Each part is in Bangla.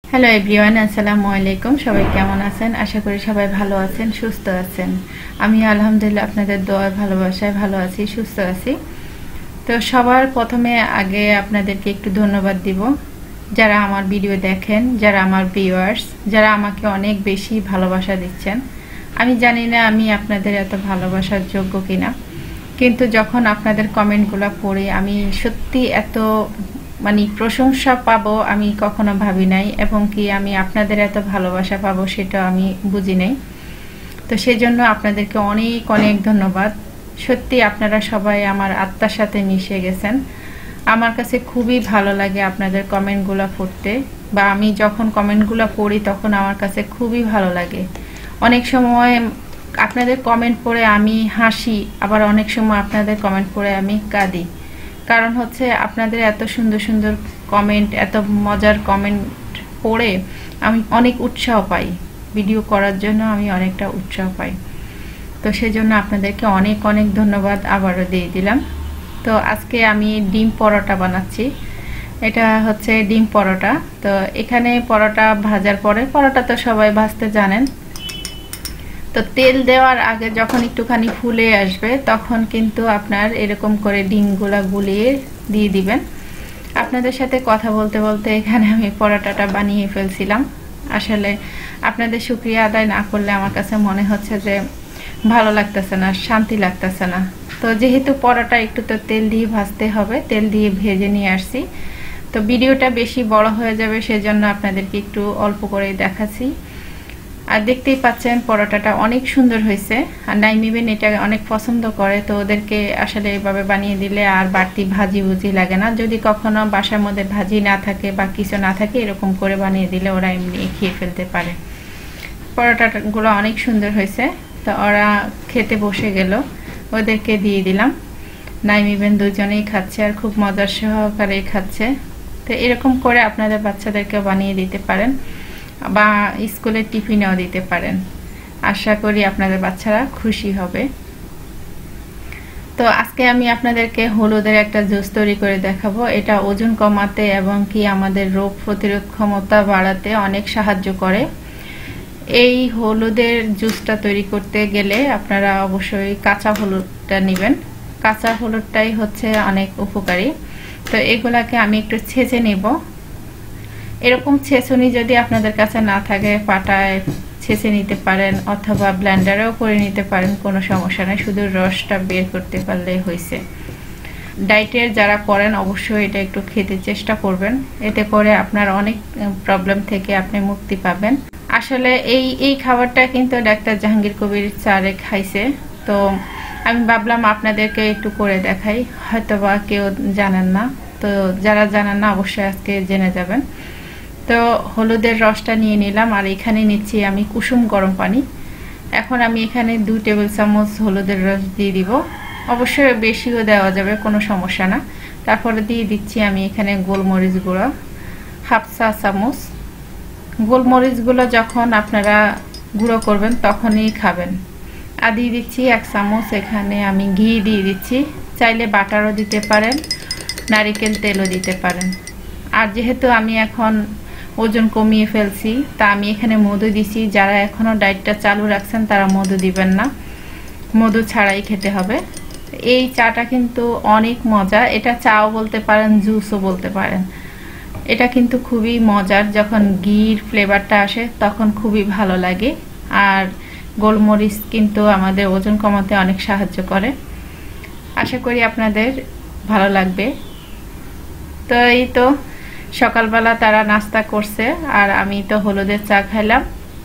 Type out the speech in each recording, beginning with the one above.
হ্যালো এভরিওয়ান, আসসালামু আলাইকুম। সবাই কেমন আছেন? আশা করি সবাই ভালো আছেন, সুস্থ আছেন। আমি আলহামদুলিল্লাহ আপনাদের দোয়ায় ভালোবাসায় ভালো আছি, সুস্থ আছি। তো সবার প্রথমে আগে আপনাদেরকে একটু ধন্যবাদ দিব, যারা আমার ভিডিও দেখেন, যারা আমার ভিউয়ার্স, যারা আমাকে অনেক বেশি ভালোবাসা দিচ্ছেন। আমি জানি না আমি আপনাদের এত ভালোবাসার যোগ্য কিনা, কিন্তু যখন আপনাদের কমেন্টগুলো পড়ে আমি সত্যি এত প্রশংসা পাবো আমি কখনো ভাবি নাই, এবং কি আমি আপনাদের এত ভালোবাসা পাবো সেটা আমি বুঝি নাই। তো সেজন্য আপনাদেরকে অনেক অনেক ধন্যবাদ। সত্যি আপনারা সবাই আমার আত্মার সাথে মিশে গেছেন। আমার কাছে খুবই ভালো লাগে আপনাদের কমেন্টগুলো পড়তে, বা আমি যখন কমেন্টগুলো পড়ি তখন আমার কাছে খুবই ভালো লাগে। অনেক সময় আপনাদের কমেন্ট পড়ে আমি হাসি, আবার অনেক সময় আপনাদের কমেন্ট পড়ে আমি কাঁদি। কারণ হচ্ছে আপনাদের এত সুন্দর সুন্দর কমেন্ট, এত মজার কমেন্ট পড়ে আমি অনেক উৎসাহ পাই, ভিডিও করার জন্য আমি অনেকটা উৎসাহ পাই। তো সেজন্য আপনাদেরকে অনেক অনেক ধন্যবাদ আবারও দিয়ে দিলাম। তো আজকে আমি ডিম পরোটা বানাচ্ছি। এটা হচ্ছে ডিম পরোটা। তো এখানে পরোটা ভাজার পরে, পরোটা তো সবাই ভাজতে জানেন, তো তেল দেওয়ার আগে যখন একটুখানি ফুলে আসবে তখন কিন্তু আপনার এরকম করে ডিমগুলা গুলিয়ে দিয়ে দিবেন। আপনাদের সাথে কথা বলতে বলতে এখানে আমি পরোটাটা বানিয়ে ফেলছিলাম। আসলে আপনাদের শুকরিয়া আদায় না করলে আমার কাছে মনে হচ্ছে যে ভালো লাগতেছে না, শান্তি লাগতেছে না। তো যেহেতু পরোটা একটু তো তেল দিয়ে ভাজতে হবে, তেল দিয়ে ভেজে নিয়ে আসছি। তো ভিডিওটা বেশি বড় হয়ে যাবে, সেজন্য আপনাদেরকে একটু অল্প করে দেখাচ্ছি। আর দেখতেই পাচ্ছেন পরোটাটা অনেক সুন্দর হয়েছে। আর নাইমিবেন এটা অনেক পছন্দ করে, তো ওদেরকে আসলে এইভাবে বানিয়ে দিলে আর বাড়তি ভাজি ভুজি লাগে না। যদি কখনো বাসার মধ্যে ভাজি না থাকে বা কিছু না থাকে, এরকম করে বানিয়ে দিলে ওরা এমনি খেয়ে ফেলতে পারে। পরোটাগুলো অনেক সুন্দর হয়েছে। তো ওরা খেতে বসে গেল, ওদেরকে দিয়ে দিলাম। নাইমিবেন দুজনেই খাচ্ছে আর খুব মজার সহকারে খাচ্ছে। তো এরকম করে আপনাদের বাচ্চাদেরকে বানিয়ে দিতে পারেন, বা স্কুলের টিফিনেও দিতে পারেন। আশা করি আপনাদের বাচ্চারা খুশি হবে। তো আজকে আমি আপনাদেরকে হলুদের একটা জুস তৈরি করে দেখাবো। এটা ওজন কমাতে এবং কি আমাদের রোগ প্রতিরোধ ক্ষমতা বাড়াতে অনেক সাহায্য করে। এই হলুদের জুসটা তৈরি করতে গেলে আপনারা অবশ্যই কাঁচা হলুদটা নেবেন। কাঁচা হলুদটাই হচ্ছে অনেক উপকারী। তো এগুলাকে আমি একটু ছেঁচে নেব। এরকম ছেঁচুনি যদি আপনাদের কাছে না থাকে, পাটায় ছেঁচে নিতে পারেন অথবা ব্লেন্ডারেও করে নিতে পারেন, কোনো সমস্যা নেই। শুধু রসটা বের করতে পারলেই হয়েছে। ডায়েটের যারা করেন অবশ্যই এটা একটু খেতে চেষ্টা করবেন, এতে করে আপনার অনেক প্রবলেম থেকে আপনি মুক্তি পাবেন। আসলে এই খাবারটা কিন্তু ডাক্তার জাহাঙ্গীর কবির স্যারে খাইছে, তো আমি ভাবলাম আপনাদেরকে একটু করে দেখাই, হয়তোবা কেউ জানেন না। তো যারা জানেন না অবশ্যই আজকে জেনে যাবেন। তো হলুদের রসটা নিয়ে নিলাম, আর এখানে নিচ্ছি আমি কুসুম গরম পানি। এখন আমি এখানে 2 টেবিল চামচ হলুদের রস দিয়ে দিব। অবশ্যই বেশিও দেওয়া যাবে, কোনো সমস্যা না। তারপরে দিয়ে দিচ্ছি আমি এখানে গোলমরিচ গুঁড়ো 1/2 চা চামচ। গোলমরিচগুলো যখন আপনারা গুঁড়ো করবেন তখনই খাবেন। আর দিয়ে দিচ্ছি 1 চামচ এখানে আমি ঘি দিয়ে দিচ্ছি। চাইলে বাটারও দিতে পারেন, নারিকেল তেলও দিতে পারেন। আর যেহেতু আমি এখন ওজন কমিয়ে ফেলছি, তা আমি এখানে মধু দিছি। যারা এখনো ডায়েটটা চালু রাখছেন তারা মধু দিবেন না, মধু ছাড়াই খেতে হবে। এই চাটা কিন্তু অনেক মজা, এটা চাও বলতে পারেন, জুসও বলতে পারেন। এটা কিন্তু খুবই মজার, যখন ঘির ফ্লেভারটা আসে তখন খুবই ভালো লাগে। আর গোলমরিচ কিন্তু আমাদের ওজন কমাতে অনেক সাহায্য করে। আশা করি আপনাদের ভালো লাগবে। তো এই তো সকালবেলা তারা নাস্তা করছে, আর আমি তো হলুদের চা খাইলাম।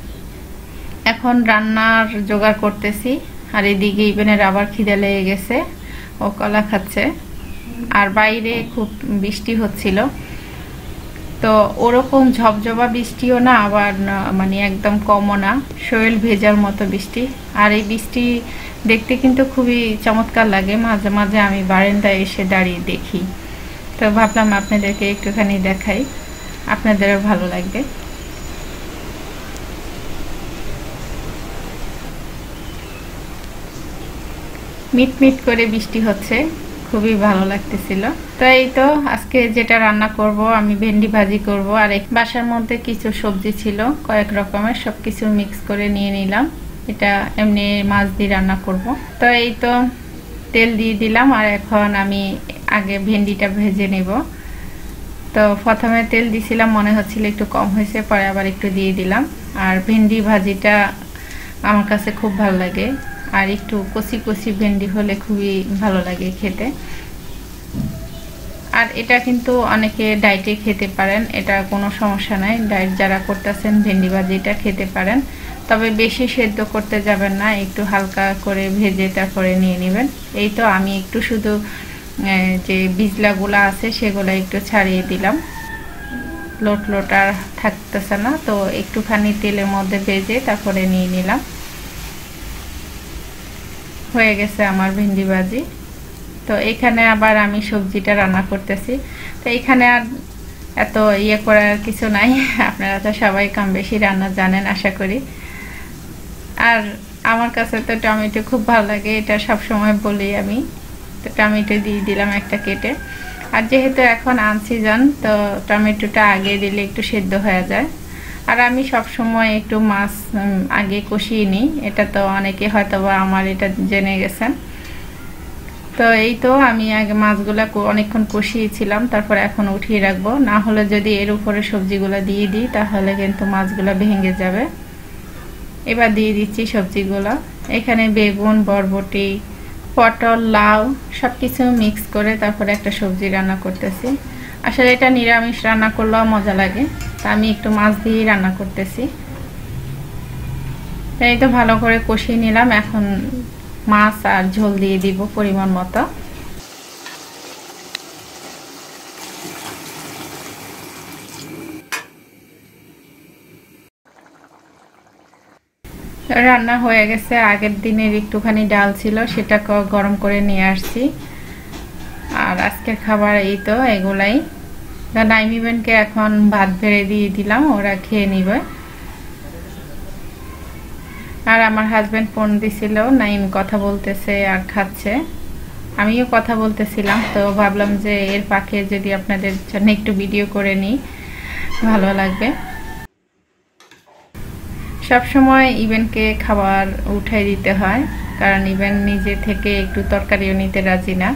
এখন রান্নার জোগাড় করতেছি। আর এদিকে ইভেনের আবার খিদে লেগে গেছে, ও কলা খাচ্ছে। আর বাইরে খুব বৃষ্টি হচ্ছিল, তো ওরকম ঝপঝপা বৃষ্টিও না, আবার একদম কমও না, শরীর ভেজার মতো বৃষ্টি। আর এই বৃষ্টি দেখতে কিন্তু খুবই চমৎকার লাগে। মাঝে মাঝে আমি বারান্দায় এসে দাঁড়িয়ে দেখি, তো ভাবলাম আপনাদেরকে একটুখানি দেখাই, আপনাদেরও ভালো লাগবে। মিট মিট করে বৃষ্টি হচ্ছে, খুবই ভালো লাগতেছিল। তো এই তো আজকে যেটা রান্না করব, আমি ভেন্ডি ভাজি করব। আর বাসার মধ্যে কিছু সবজি ছিল, কয়েক রকমের, সবকিছু মিক্স করে নিয়ে নিলাম। এটা এমনি মাছ দিয়ে রান্না করব। তো এই তো তেল দিয়ে দিলাম, আর এখন আমি আগে ভেন্ডিটা ভেজে নেব। তো প্রথমে তেল দিছিলাম, মনে হচ্ছিল একটু কম হয়েছে, পরে আবার একটু দিয়ে দিলাম। আর ভেন্ডি ভাজিটা আমার কাছে খুব ভালো লাগে, আর একটু কচি কচি ভেন্ডি হলে খুবই ভালো লাগে খেতে। আর এটা কিন্তু অনেকে ডায়েটে খেতে পারেন, এটা কোনো সমস্যা নাই। ডায়েট যারা করতেছেন ভেন্ডি ভাজিটা খেতে পারেন, তবে বেশি সেদ্ধ করতে যাবেন না, একটু হালকা করে ভেজে তারপরে নিয়ে নেবেন। এই তো আমি একটু শুধু যে বীজলাগুলো আছে সেগুলো একটু ছাড়িয়ে দিলাম, লোট লোট আর থাকতেছে না, তো একটুখানি তেলের মধ্যে ভেজে তারপরে নিয়ে নিলাম। হয়ে গেছে আমার ভেন্ডি ভাজি। তো এখানে আবার আমি সবজিটা রান্না করতেছি। তো এখানে আর এত ইয়ে করার কিছু নাই, আপনারা তো সবাই কম বেশি রান্না জানেন আশা করি। আর আমার কাছে তো টমেটো খুব ভালো লাগে, এটা সব সময় বলি আমি। তো টমেটো দিয়ে দিলাম একটা কেটে। আর যেহেতু এখন আনসিজন, তো টমেটোটা আগে দিলে একটু সেদ্ধ হয়ে যায়। আর আমি সব সময় একটু মাছ আগে কষিয়ে নিই, এটা তো অনেকে হয়তো বা আমার এটা জেনে গেছেন। তো এই তো আমি আগে মাছগুলা অনেকক্ষণ কষিয়েছিলাম, তারপর এখন উঠিয়ে রাখবো, না হলে যদি এর উপরে সবজিগুলো দিয়ে দিই তাহলে কিন্তু মাছগুলো ভেঙে যাবে। এবার দিয়ে দিচ্ছি সবজিগুলো। এখানে বেগুন, বরবটি, পটল, লাউ সবকিছু মিক্স করে তারপরে একটা সবজি রান্না করতেছি। আসলে এটা নিরামিষ রান্না করলেও মজা লাগে, তা আমি একটু মাছ দিয়ে রান্না করতেছি। এই তো ভালো করে কষিয়ে নিলাম, এখন মাছ আর ঝোল দিয়ে দিব পরিমাণ মতো। রান্না হয়ে গেছে, আগের দিনের একটুখানি ডাল ছিল, সেটা গরম করে নিয়ে আসছি। আর আজকের খাবার এই তো এগুলাই। নাইমিবেনকে এখন ভাত বেড়ে দিয়ে দিলাম, ওরা খেয়ে নিবে। আর আমার হাজবেন্ড ফোন দিছিল, নাইম কথা বলতেছে আর খাচ্ছে, আমিও কথা বলতেছিলাম। তো ভাবলাম যে এর ফাঁকে যদি আপনাদের জন্য একটু ভিডিও করে নিই, ভালো লাগবে। সব সময় ইভেনকে খাবার উঠাই দিতে হয়, কারণ ইভেন নিজে থেকে একটু তরকারিও নিতে রাজি না।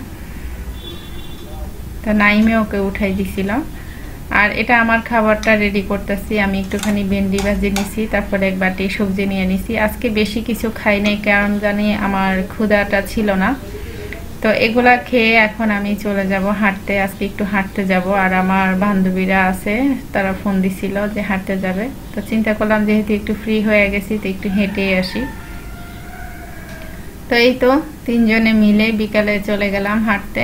তো নাইমে ওকে উঠাই দিছিলাম। আর এটা আমার খাবারটা রেডি করতেছি। আমি একটুখানি ভেন্ডি ভাজি নিছি, তারপরে এক বাটি সবজি নিয়ে নিছি। আজকে বেশি কিছু খাই নাই, কারণ জানি আমার ক্ষুধাটা ছিল না। তো এগুলা খেয়ে এখন আমি চলে যাব হাঁটতে, আজকে একটু হাঁটতে যাব। আর আমার বান্ধবীরা আছে, তারা ফোন দিছিল যে হাঁটতে যাবে। তো চিন্তা করলাম যেহেতু একটু ফ্রি হয়ে গেছি, তো একটু হেঁটে আসি। তো এই তো তিনজনে মিলে বিকালে চলে গেলাম হাঁটতে।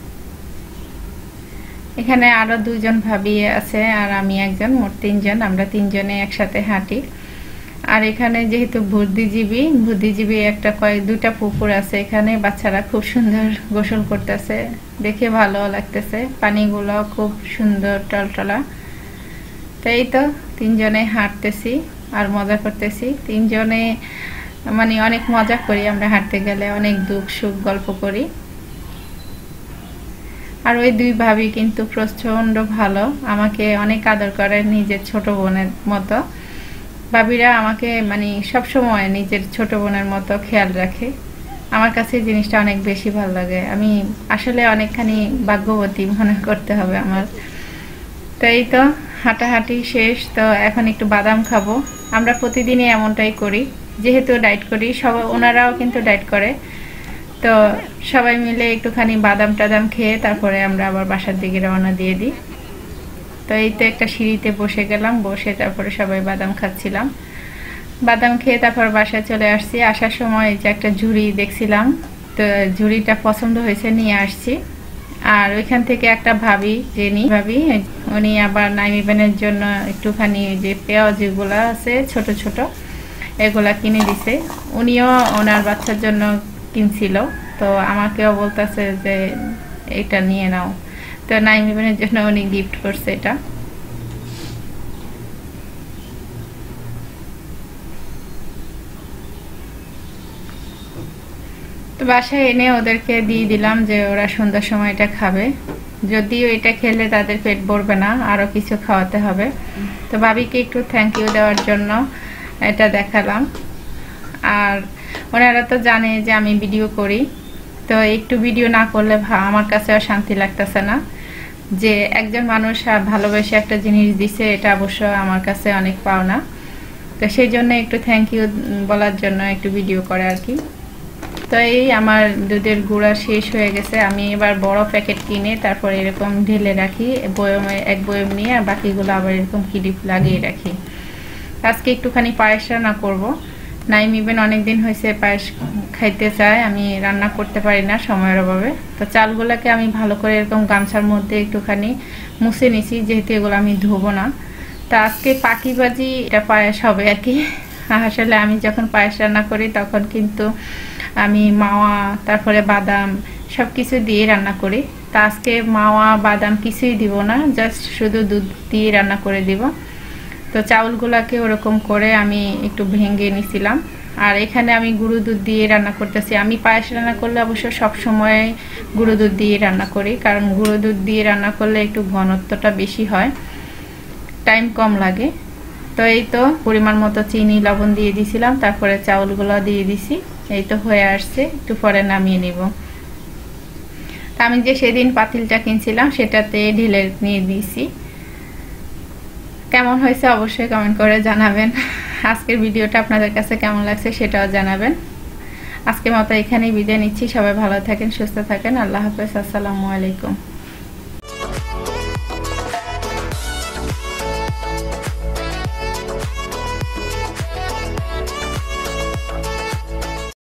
এখানে আরো দুজন ভাবি আছে আর আমি একজন, মোট তিনজন, আমরা তিনজনে একসাথে হাঁটি। আর এখানে যেহেতু বুদ্ধিজীবী একটা দুইটা পুকুর আছে, এখানে বাচ্চারা খুব সুন্দর গোসল করতেছে, দেখে ভালো লাগতেছে, পানিগুলো খুব সুন্দর টলটলা। তো এই তো তিনজনে হাঁটতেছি আর মজা করতেছি। তিনজনে মানে অনেক মজা করি আমরা হাঁটতে গেলে, অনেক দুঃখ সুখ গল্প করি। আর ওই দুই ভাবি কিন্তু প্রচন্ড ভালো, আমাকে অনেক আদর করে, নিজের ছোট বোনের মতো। ভাবিরা আমাকে মানে সব সময় নিজের ছোট বোনের মতো খেয়াল রাখে। আমার কাছে জিনিসটা অনেক বেশি ভালো লাগে, আমি আসলে অনেকখানি ভাগ্যবতী মনে করতে হবে আমার। তো এই তো হাঁটাহাঁটি শেষ, তো এখন একটু বাদাম খাবো। আমরা প্রতিদিনই এমনটাই করি, যেহেতু ডায়েট করি, সবাই ওনারাও কিন্তু ডায়েট করে। তো সবাই মিলে একটুখানি বাদাম টাদাম খেয়ে তারপরে আমরা আবার বাসার দিকে রওনা দিয়ে দিই। তো এই তো একটা সিঁড়িতে বসে গেলাম, বসে তারপরে সবাই বাদাম খাচ্ছিলাম। বাদাম খেয়ে তারপর বাসায় চলে আসছি। আসার সময় যে একটা ঝুড়ি দেখছিলাম, তো ঝুড়িটা পছন্দ হয়েছে, নিয়ে আসছি। আর ওইখান থেকে একটা ভাবি উনি আবার নাইমিবেনের জন্য একটুখানি যে পেঁয়াজ যেগুলো আছে ছোট ছোট, এগুলা কিনে দিছে। উনিও ওনার বাচ্চার জন্য কিনছিল, তো আমাকেও বলতেছে যে এটা নিয়ে নাও। তো নাইমিবেনের জন্য উনি গিফট করছে এটা। তো তো বাসায় এনে ওদেরকে দিয়ে দিলাম যে ওরা সন্ধ্যার সময় এটা খাবে। যদিও এটা খেলে তাদের পেট ভরবে না, আরও কিছু খাওয়াতে হবে। তো ভাবিকে একটু থ্যাংক ইউ দেওয়ার জন্য এটা দেখালাম। আর ওনারা তো জানে যে আমি ভিডিও করি, তো একটু ভিডিও না করলে আমার কাছে আর শান্তি লাগতেছে না। যে একজন মানুষ ভালোবেসে একটা জিনিস দিছে, এটা অবশ্য আমার কাছে অনেক পাওনা। তো সেই জন্য একটু থ্যাংক ইউ বলার জন্য একটু ভিডিও করে আর কি। তো এই আমার দুধের গুঁড়া শেষ হয়ে গেছে। আমি এবার বড় প্যাকেট কিনে তারপর এরকম ঢেলে রাখি বয়মে, এক বয়ম নিয়ে, আর বাকিগুলো আবার এরকম ক্লিপ লাগিয়ে রাখি। আজকে একটুখানি পায়েস রান্না করব। নাইম ইভেন অনেকদিন হয়েছে পায়েস খাইতে চায়, আমি রান্না করতে পারি না সময়ের অভাবে। তো চালগুলোকে আমি ভালো করে এরকম গামছার মধ্যে একটুখানি মুছে নিছি, যেহেতু এগুলো আমি ধোবো না। তো আজকে পাখিবাজি এটা পায়েস হবে আর কি। আসলে আমি যখন পায়েস রান্না করি তখন কিন্তু আমি মাওয়া তারপরে বাদাম সব কিছু দিয়ে রান্না করি। তা আজকে মাওয়া বাদাম কিছুই দিব না, জাস্ট শুধু দুধ দিয়ে রান্না করে দিব। তো চাউলগুলোকে ওরকম করে আমি একটু ভেঙে নিছিলাম। আর এখানে আমি গুঁড়ো দুধ দিয়ে রান্না করতেছি। আমি পায়েস রান্না করলে অবশ্য সব সময় গুঁড়ো দুধ দিয়ে রান্না করি, কারণ গুঁড়ো দুধ দিয়ে রান্না করলে একটু ঘনত্বটা বেশি হয়, টাইম কম লাগে। তো এই তো পরিমাণ মতো চিনি লবণ দিয়ে দিছিলাম, তারপরে চাউলগুলো দিয়ে দিছি। এই তো হয়ে আসছে, একটু পরে নামিয়ে নিব। তা আমি যে সেদিন পাতিলটা কিনছিলাম সেটাতে ঢেলে নিয়ে দিয়েছি। কেমন হয়েছে অবশ্যই কমেন্ট করে জানাবেন। আজকের ভিডিওটা আপনাদের কাছে কেমন লাগছে সেটাও জানাবেন। আজকের মতো এখানেই বিদায় নিচ্ছি। সবাই ভালো থাকেন, সুস্থ থাকেন। আল্লাহ হাফেজ। আসসালামু আলাইকুম।